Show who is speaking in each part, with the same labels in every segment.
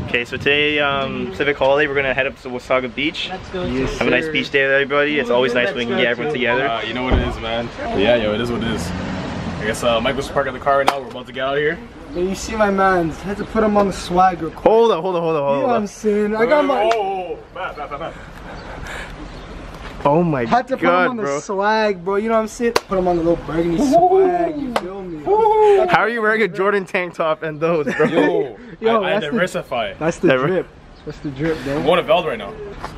Speaker 1: Okay, so today, Civic Holiday, we're gonna head up to Wasaga Beach.
Speaker 2: Let's go.
Speaker 1: Yes, have a nice beach day with everybody. It's always nice when we can get everyone together.
Speaker 3: You know what it is, man. Yeah, yo, it is what it is. I guess Michael's parking the car right now. We're about to get out of here.
Speaker 2: Yeah, you see my mans. Had to put him on the swag real quick.
Speaker 1: Hold on.
Speaker 2: You know what I'm saying? I got my...
Speaker 3: Back.
Speaker 1: Oh my god,
Speaker 2: had to put him on the swag, bro. You know what I'm saying? Put him on the little burgundy swag. You feel me?
Speaker 1: How are you wearing a Jordan tank top and those, bro?
Speaker 3: Yo, I diversify.
Speaker 2: That's the drip. That's the drip, bro.
Speaker 3: I'm going to Veld right now.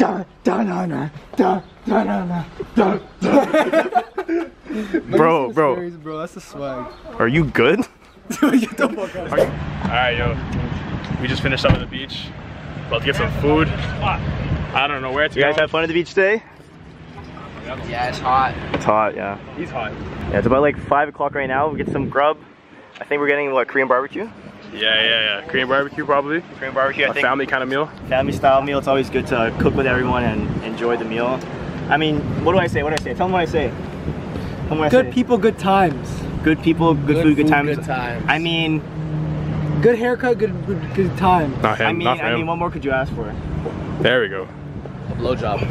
Speaker 1: Bro.
Speaker 2: Bro, that's the swag.
Speaker 1: Are you good?
Speaker 3: Alright, yo. We just finished up at the beach. About to get some food. I don't know where to go.
Speaker 1: You guys have fun at the beach today?
Speaker 2: Yeah, it's hot.
Speaker 1: It's hot, yeah.
Speaker 3: He's hot.
Speaker 1: Yeah, it's about like 5 o'clock right now. We'll get some grub. I think we're getting, what, Korean barbecue?
Speaker 3: Yeah. Korean barbecue, probably.
Speaker 1: Korean barbecue, I think.
Speaker 3: A family kind of meal.
Speaker 1: Family style meal. It's always good to cook with everyone and enjoy the meal. I mean, what do I say? Tell them what I say.
Speaker 2: Good people, good times.
Speaker 1: Good people, good food, good times.
Speaker 2: Good times.
Speaker 1: I mean,
Speaker 2: good haircut, good time.
Speaker 3: Not him,
Speaker 1: I mean, what more could you ask for?
Speaker 3: There we go.
Speaker 2: A blowjob.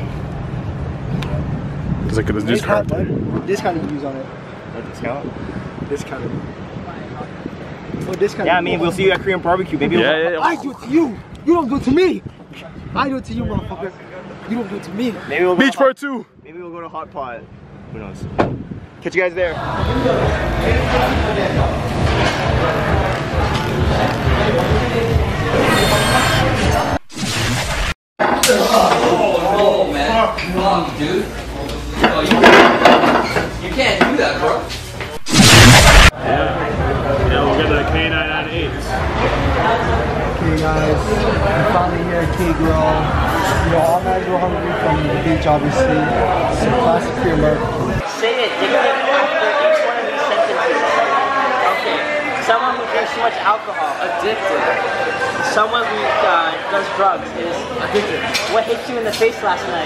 Speaker 3: It's like this discount.
Speaker 2: Discount you use on it.
Speaker 1: A discount?
Speaker 2: Discount. What discount?
Speaker 1: Yeah, I mean, we'll see you at Korean barbecue. Maybe
Speaker 3: Yeah.
Speaker 2: I do it to you. You don't do it to me. I do it to you, motherfucker. You don't do it to me.
Speaker 1: Maybe we'll go
Speaker 3: Beach part 2.
Speaker 1: Maybe we'll go to Hot Pot. Who knows? Catch you guys there.
Speaker 4: Oh man, wrong, dude. Oh, you can't do that, bro.
Speaker 3: Yeah, we'll get the K998s.
Speaker 2: Okay, guys, we're finally here at K-Grill. You know, all guys were hungry from the beach, obviously. Some classic Korean barbecue.
Speaker 5: Say it. Dictate for each one of these sentences. Okay. Someone who drinks too much alcohol. Addicted. Someone who does drugs is addicted. What hit you in the face last night?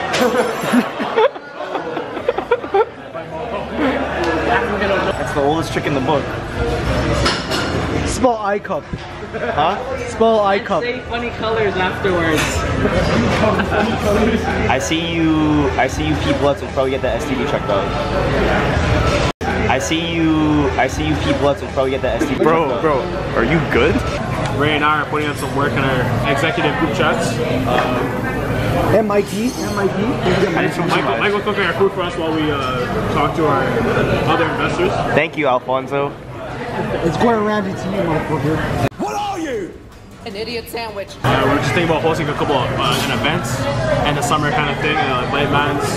Speaker 1: That's the oldest trick in the book.
Speaker 2: Spell I cup.
Speaker 1: Huh?
Speaker 2: Spell I cup.
Speaker 5: Say funny colors afterwards.
Speaker 1: I see you people out, so probably get the STD checked out. I see you people out, so probably get the STD checked out. Bro, are you good?
Speaker 3: Ray and I are putting in some work in our executive group chats.
Speaker 2: MIT.
Speaker 3: Michael cooking our food for us while we talk to our other investors.
Speaker 1: Thank you, Alfonso.
Speaker 2: It's Gordon Ramsay to you, motherfucker.
Speaker 4: An idiot sandwich.
Speaker 3: We're just thinking about hosting a couple of events and the summer kind of thing, late bands.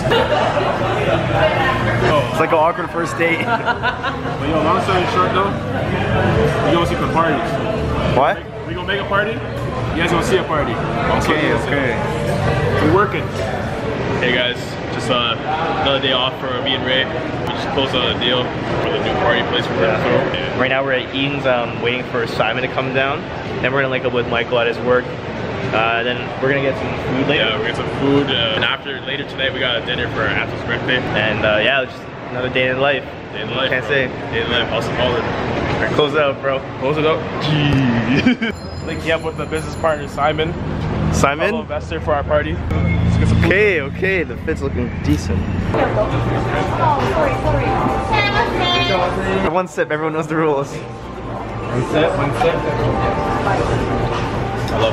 Speaker 1: It's like an awkward first date.
Speaker 3: But yo, long story short though, we gonna see the parties.
Speaker 1: What?
Speaker 3: We gonna make a party? You guys gonna see a party.
Speaker 1: Okay.
Speaker 3: We're working. Hey guys, just another day off for me and Ray. We just closed on a deal for the new party place we're gonna throw.
Speaker 1: Right now we're at Eaton's, waiting for Simon to come down. Then we're gonna link up with Michael at his work. Then we're gonna get some food later.
Speaker 3: Yeah, we're gonna get some food. And later tonight we got a dinner for Anthony's birthday.
Speaker 1: And yeah, just another day in life.
Speaker 3: Day in life.
Speaker 1: Can't say.
Speaker 3: Day in life. Awesome holiday.
Speaker 1: Alright, close it out, bro.
Speaker 3: Close it up. Gee. Linking up with the business partner Simon.
Speaker 1: Simon?
Speaker 3: Fellow investor for our party.
Speaker 1: Okay, the fit's looking decent. One sip, everyone knows the rules.
Speaker 3: One sip. I love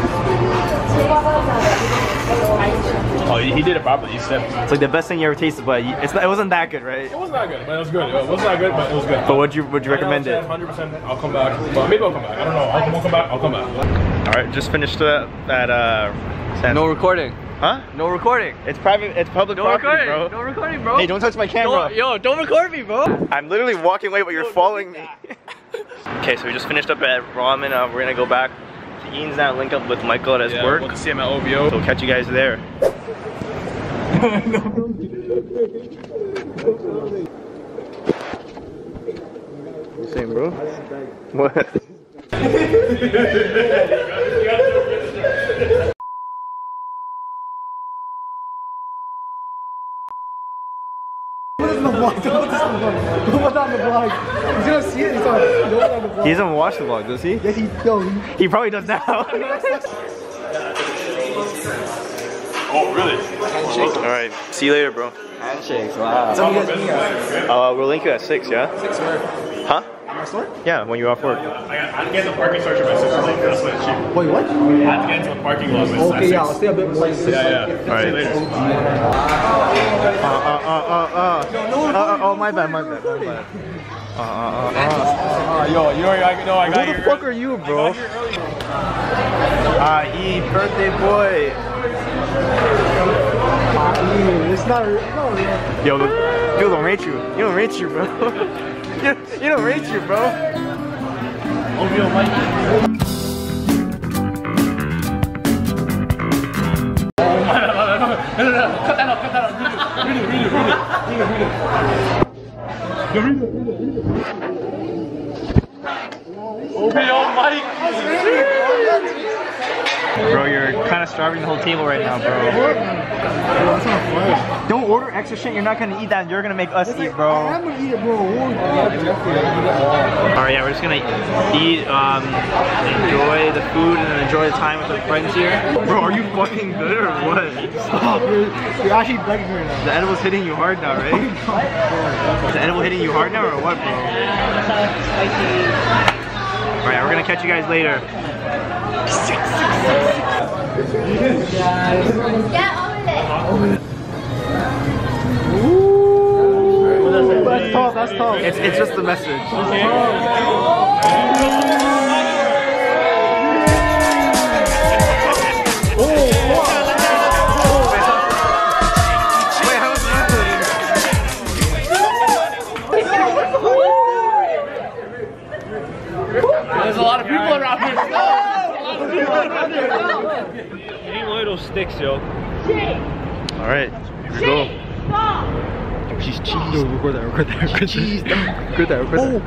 Speaker 3: it. Oh, he did it properly. He sipped.
Speaker 1: It's like the best thing you ever tasted, but it wasn't that good, right?
Speaker 3: It was not good, but it was good. It was not good, but it was good.
Speaker 1: But would you recommend it?
Speaker 3: 100%. I'll come back. But maybe I'll come back. I don't know. I'll come back. I'll come back.
Speaker 1: All right, just finished that.
Speaker 4: No recording.
Speaker 1: Huh?
Speaker 4: No recording.
Speaker 1: It's private. It's public property, bro.
Speaker 4: No recording, bro.
Speaker 1: Hey, don't touch my camera.
Speaker 4: Don't record me, bro.
Speaker 1: I'm literally walking away, but you're following me. Okay, so we just finished up at Ramen. We're gonna go back to Eaton's now, link up with Michael at his work.
Speaker 3: We'll see him at OVO.
Speaker 1: So we'll catch you guys there. What you saying, bro? What?
Speaker 2: What is the on the vlog. He's gonna see it. He's on the vlog.
Speaker 1: He doesn't watch the vlog, does he?
Speaker 2: Yes, he does.
Speaker 1: He probably does now.
Speaker 3: Oh, really?
Speaker 1: Alright, see you later, bro.
Speaker 2: Handshakes, wow.
Speaker 1: We'll link you at 6, yeah?
Speaker 2: 6 where?
Speaker 1: Huh?
Speaker 2: My store?
Speaker 1: Yeah, when you're off work.
Speaker 3: I had to get the parking structure by 6 o'clock. That's why it's cheap.
Speaker 2: Wait, what?
Speaker 3: I had to get into the parking lot by 6.
Speaker 2: Okay, yeah, I'll stay a bit more.
Speaker 3: Yeah. Alright, see you later.
Speaker 1: Oh, my bad.
Speaker 3: Yo, you know I got
Speaker 1: Who the fuck are you, bro? Birthday boy.
Speaker 2: It's not real.
Speaker 1: Yo, you don't rate you. You don't rate you, bro. you don't rate you, bro.
Speaker 3: Cut that out. Read it. OVO Mike.
Speaker 1: Bro, you're kind of starving the whole table right now, bro. Don't order extra shit. You're not gonna eat that. You're gonna make us eat, bro.
Speaker 2: I'm gonna eat it, bro.
Speaker 1: Alright, yeah, we're just gonna eat, enjoy the food, and then enjoy the time with the friends here. Bro, are you fucking good or what?
Speaker 2: Stop. You're actually begging right now.
Speaker 1: The edible's hitting you hard now, right? Is the edible hitting you hard now or what, bro? Alright, we're gonna catch you guys later.
Speaker 2: That's tough.
Speaker 1: It's just the message.
Speaker 3: There's a lot of people around here.
Speaker 1: Eating one of those sticks, yo. Alright, here we go. She's cheese.
Speaker 2: Yo, record that. Cheese. Record that.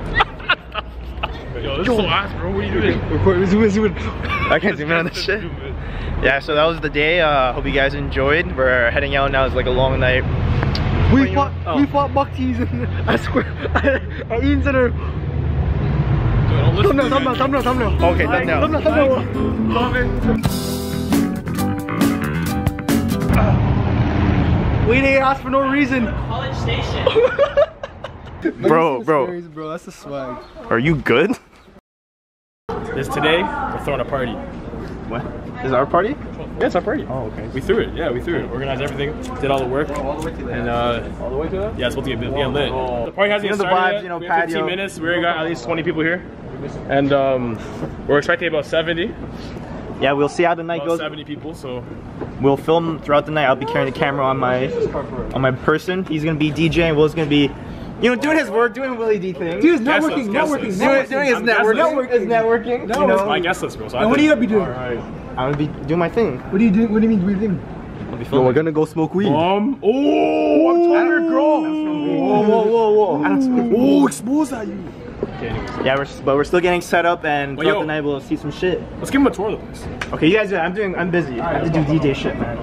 Speaker 3: Yo, this is so ass, bro. What are you doing?
Speaker 2: Record. Zoom in.
Speaker 1: I can't zoom in on this shit. Yeah, so that was the day. Hope you guys enjoyed. We're heading out now. It's like a long night.
Speaker 2: We fought Bucky's and I swear at Ian Center. Thumbnail.
Speaker 1: Okay, thumbnail.
Speaker 2: We didn't ask for no reason.
Speaker 5: College Station.
Speaker 1: Bro.
Speaker 2: Bro, that's the swag.
Speaker 1: Are you good?
Speaker 3: This today, we're throwing a party.
Speaker 1: What? Is it our party?
Speaker 3: Yeah, it's our party.
Speaker 1: Oh, okay.
Speaker 3: We threw it. Yeah, we threw it. Organized everything. Did all the work.
Speaker 2: All the way to that.
Speaker 3: And
Speaker 2: all the way to that?
Speaker 3: yeah, it's about to get lit. The party hasn't
Speaker 1: You know
Speaker 3: even
Speaker 1: the
Speaker 3: started
Speaker 1: vibes,
Speaker 3: yet.
Speaker 1: you know,
Speaker 3: We have 15
Speaker 1: patio.
Speaker 3: minutes. We already got at least 20 people here. And we're expecting about 70.
Speaker 1: Yeah, we'll see how the night
Speaker 3: About
Speaker 1: goes.
Speaker 3: 70 people, so.
Speaker 1: We'll film throughout the night. I'll be carrying the camera on my person. He's gonna be DJing. Will's gonna be, you know, doing his work, doing Willie D things.
Speaker 2: Dude, it's
Speaker 3: Guest
Speaker 2: networking.
Speaker 3: list.
Speaker 1: Doing his
Speaker 3: I'm
Speaker 1: networking. His networking. You
Speaker 3: It's
Speaker 1: know,
Speaker 3: my guest list, bro. So
Speaker 2: And what are you gonna be doing?
Speaker 3: Alright.
Speaker 1: I'm gonna be doing my thing.
Speaker 2: What do you do? What do you mean? What do you think?
Speaker 1: I'll be filming.
Speaker 2: gonna go smoke weed.
Speaker 3: I'm talking girl.
Speaker 2: Oh, expose that you.
Speaker 3: Okay, anyways.
Speaker 1: Yeah, but we're still getting set up, and
Speaker 3: Well,
Speaker 1: throughout
Speaker 3: yo.
Speaker 1: the night we'll see some shit.
Speaker 3: Let's give him a tour of the place.
Speaker 1: Okay, you guys do it. I'm busy. I have to do DJ shit, man.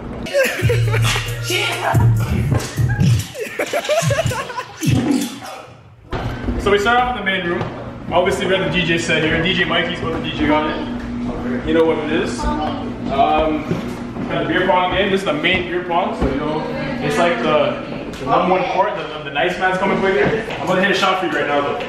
Speaker 3: So we start off in the main room. Obviously we have the DJ set here. DJ Mikey's put the DJ on it. You know what it is. Got the beer pong game. This is the main beer pong. So you know, it's like the number one court. The nice man's coming quick here. I'm gonna hit a shot for you right now though.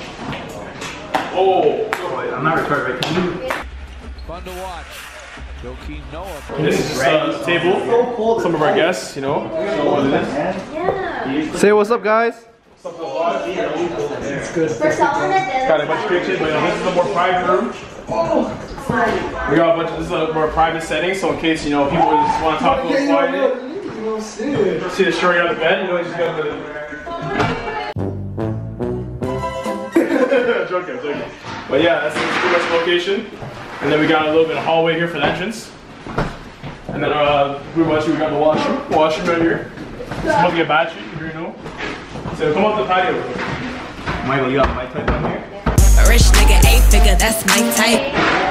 Speaker 3: Oh.
Speaker 1: I'm not recording, right?
Speaker 6: Fun to watch. Joakim Noah.
Speaker 3: This is just a table. Some of our guests, you know. Show what it is.
Speaker 2: Say what's up, guys.
Speaker 3: Got a bunch of pictures, but this is a more private room. We got a bunch. This is a more private setting, so in case you know people just want to talk a little quiet. See the story on the bed, you know, you just got the. joking. But yeah, that's pretty much the location. And then we got a little bit of hallway here for the entrance. And then pretty much we got the washroom right here. It's about to get battery, you know. So come up the patio.
Speaker 1: Michael, you got my type down here?
Speaker 7: A rich nigga, 8-figure, that's my type.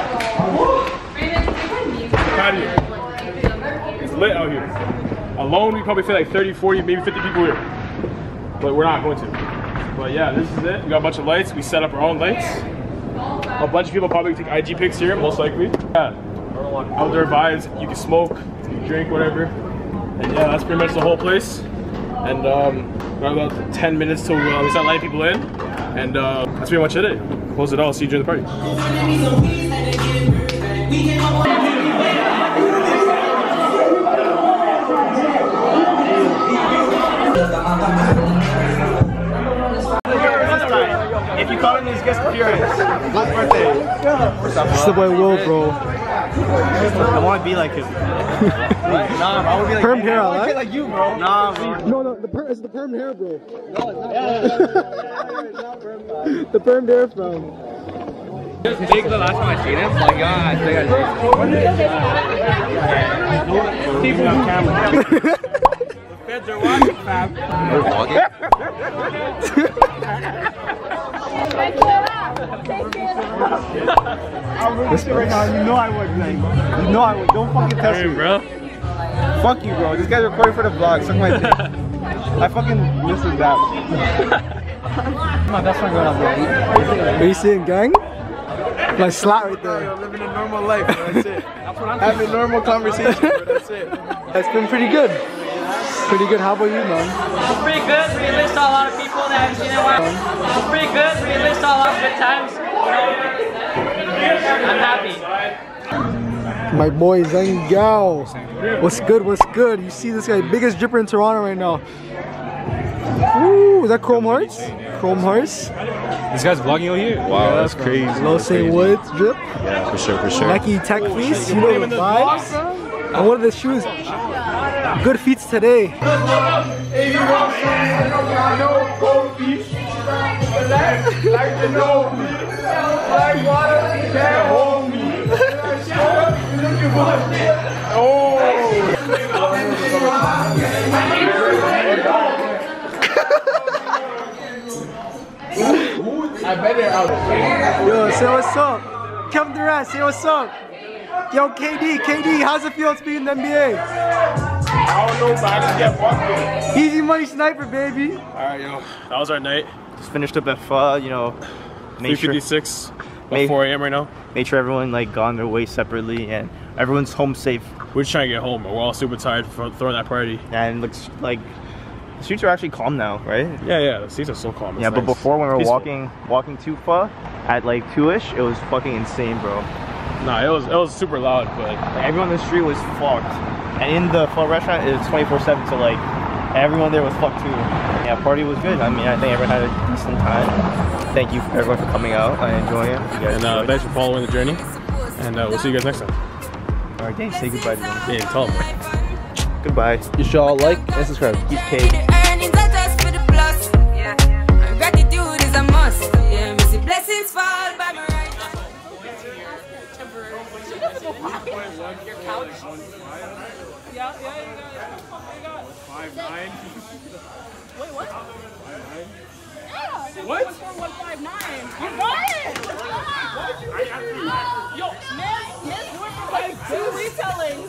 Speaker 3: Patio. It's lit out here. Alone, we probably fit like 30, 40, maybe 50 people here. But we're not going to. But yeah, this is it. We got a bunch of lights. We set up our own lights. A bunch of people probably take IG pics here, most likely. Yeah. Outdoor vibes. You can smoke, you can drink, whatever. And yeah, that's pretty much the whole place. And got about 10 minutes till we start letting people in. And that's pretty much it. Close it all. See you during the party.
Speaker 1: If you call in this guest appearance, good birthday.
Speaker 2: It's the boy Will, bro.
Speaker 1: I want to be like him. Nah, bro, I want to be like
Speaker 2: Perm hair,
Speaker 1: I want to
Speaker 2: right?
Speaker 1: be like you, bro. Nah, bro.
Speaker 2: No, it's the perm hair, bro. The perm hair from.
Speaker 4: Just big the last time I seen him. Like, I think
Speaker 1: People on camera.
Speaker 4: feds are watching, fam. We're vlogging?
Speaker 2: Listen, right now, you know I would, man. You know I would. Don't fucking test me,
Speaker 3: bro.
Speaker 2: Fuck you, bro. This guy's recording for the vlog. Suck my dick. I fucking missed that. My best friend going up, bro. Are you seeing gang? Like slap right there.
Speaker 8: Yo, living a normal life, bro. That's it. Having normal conversation, bro. That's it.
Speaker 2: It's been pretty good. Pretty good. How about you, man?
Speaker 5: It's pretty good. We enlist a lot of people that haven't seen in a while. It's pretty good. We enlist a lot of good times. I'm happy.
Speaker 2: My boy Zangao. What's good? What's good? You see this guy, biggest dripper in Toronto right now. Ooh, is that Chrome Hearts? Chrome Hearts?
Speaker 9: This guy's vlogging out here? Wow, that's crazy.
Speaker 2: Low St. Woods drip.
Speaker 9: Yeah, for sure.
Speaker 2: Nike Tech Fleece, you know the vibes. And what are the shoes? Good feats today. Yo, say what's up. Kevin Durant, say what's up. Yo, KD, how's it feel to be in the NBA?
Speaker 3: I don't know, but I just get fucked.
Speaker 2: Easy money sniper, baby.
Speaker 3: Alright, yo. That was our night.
Speaker 1: Just finished up at pho, you know. Made sure
Speaker 3: 3:56. About 4 a.m. right now.
Speaker 1: Made sure everyone like gone their way separately and everyone's home safe.
Speaker 3: We're just trying to get home, but we're all super tired from throwing that party.
Speaker 1: And it looks like the streets are actually calm now, right?
Speaker 3: Yeah, the streets are so calm. It's
Speaker 1: yeah, but
Speaker 3: nice.
Speaker 1: before when we were
Speaker 3: Peaceful.
Speaker 1: walking to pho at like 2ish, it was fucking insane, bro.
Speaker 3: Nah, it was super loud, but
Speaker 1: like, everyone on the street was fucked. And in the pho restaurant, it was 24/7, so like everyone there was fucked too. Yeah, party was good. I mean, I think everyone had a decent time. Thank you everyone for coming out and enjoying it. You guys
Speaker 3: and thanks for following the journey. And we'll see you guys next time.
Speaker 1: Alright, Dave, say goodbye to them.
Speaker 3: Yeah, tell them.
Speaker 1: Goodbye.
Speaker 8: You should all like and subscribe.
Speaker 1: Keep Kate.
Speaker 7: Earnings are just for the plus. Yeah. And gratitude is a must. Yeah, we see blessings fall by my right.
Speaker 3: Your couch? Yeah, you got 5'9".
Speaker 10: Wait, what?
Speaker 3: 5'9".
Speaker 10: Yeah.
Speaker 3: What?
Speaker 10: 159. You got it. Yo, man, you went for like 2 retellings.